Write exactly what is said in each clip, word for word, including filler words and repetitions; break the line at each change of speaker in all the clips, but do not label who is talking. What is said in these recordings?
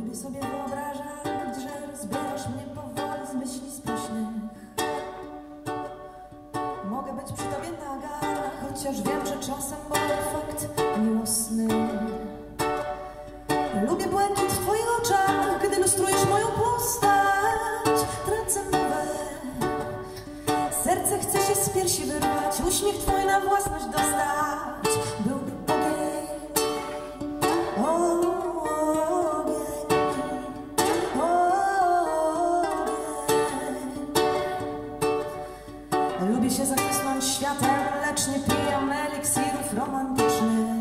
Lubię sobie wyobrażać, że rozbierasz mnie powoli z myśli spóźnych. Mogę być przy tobie naga, chociaż wiem, że czasem boli fakt miłosny. Lubię błękit w twoich oczach, gdy lustrujesz moją postać. Tracę mowę, serce chce się z piersi wyrwać, uśmiech twój na własność dostać. Byłby ogień, ogień, ogień. Lubię się zachłysnąć światem, lecz nie piję eliksirów romantycznych.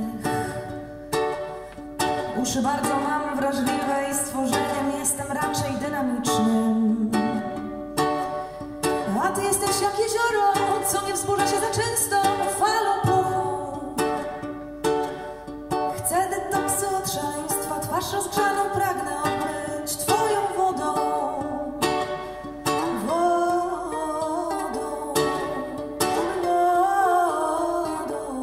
Uszy bardzo mam wrażliwe i stworzeniem jestem raczej dynamicznym. A ty jesteś jak jezioro, co nie wzburza się za często falą puchu. Chcę detoksu od szaleństwa, twarz rozgrzaną pragnę omyć twoją wodą. Wodą, wodą.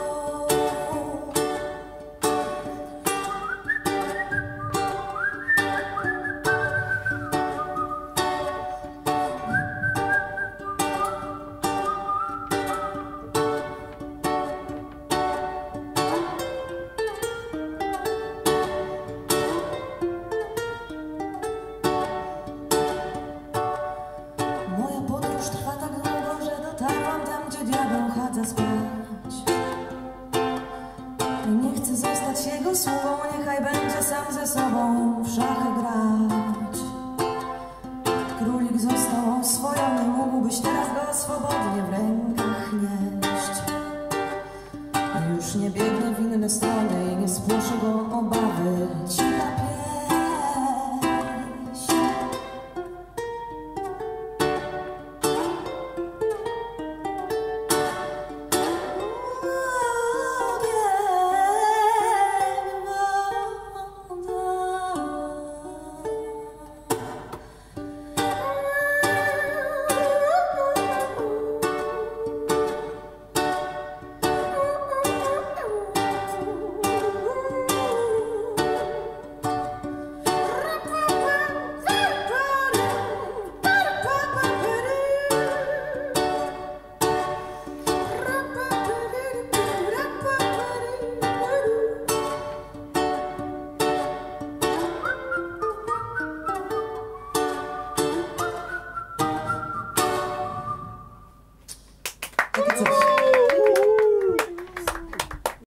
Moja podróż trwa tak długo, że dotarłam tam, gdzie diabeł chadza spać. Nie chcę zostać jego sługą, niechaj będzie sam ze sobą w szachy grać. Królik został oswojony, mógłbyś teraz go swobodnie w rękach nieść. Już nie biegnę w inne strony i nie spłoszy go obawy. Cicha pieśń. Takie coś.